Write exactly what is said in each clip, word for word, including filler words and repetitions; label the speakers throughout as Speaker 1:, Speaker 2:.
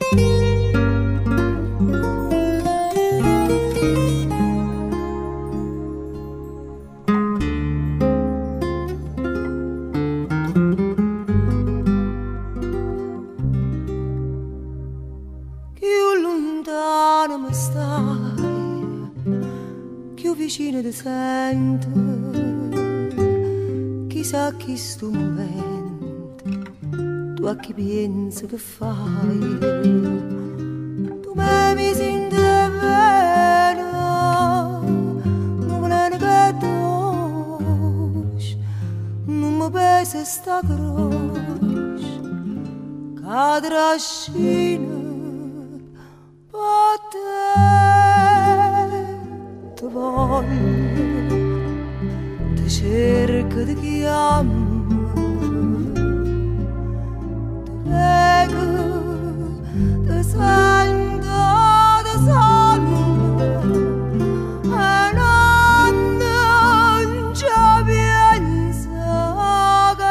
Speaker 1: Vicino ti sento, chissà chi sto momento, tu a chi pensi che fai, tu me mi senti bene, non volendo che tu, non mi pesa sta croce, che trascina per te. Ti voglio, ti cerco, ti chiamo, ti prego, ti sento, ti sogno, e non ci penso che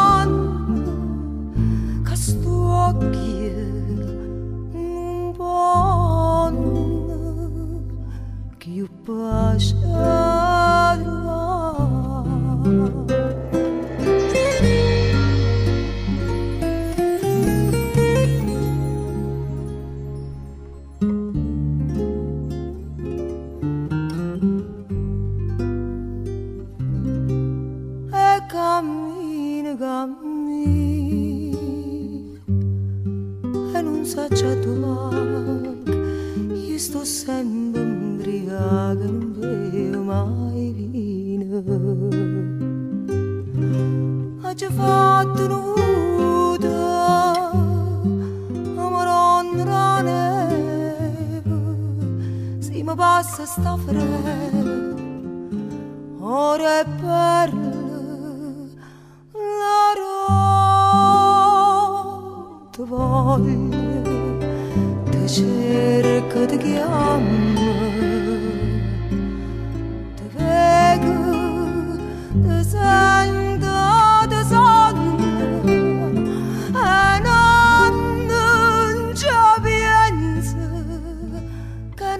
Speaker 1: non, che sto qui non buono. You push e cammina, cammina e non sa già dove io sto sempre ubriaca, non bevo mai vino. Ha già fatto nuda, amorando la neve, se mi passa sta fredda, ora è perla, la rotta voglio, ti cerco, ti chiamo. Ti sento, ti sogno, e non ci penso che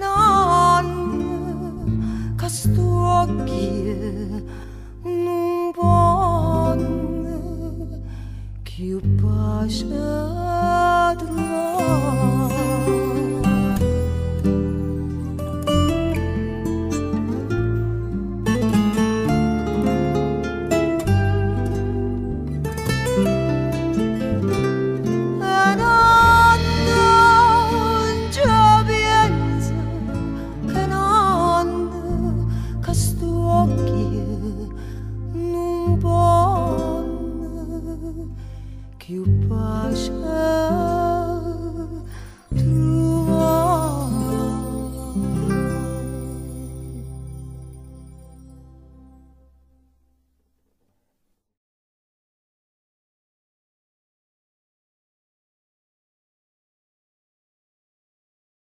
Speaker 1: non, che sto qui non buono, che pace.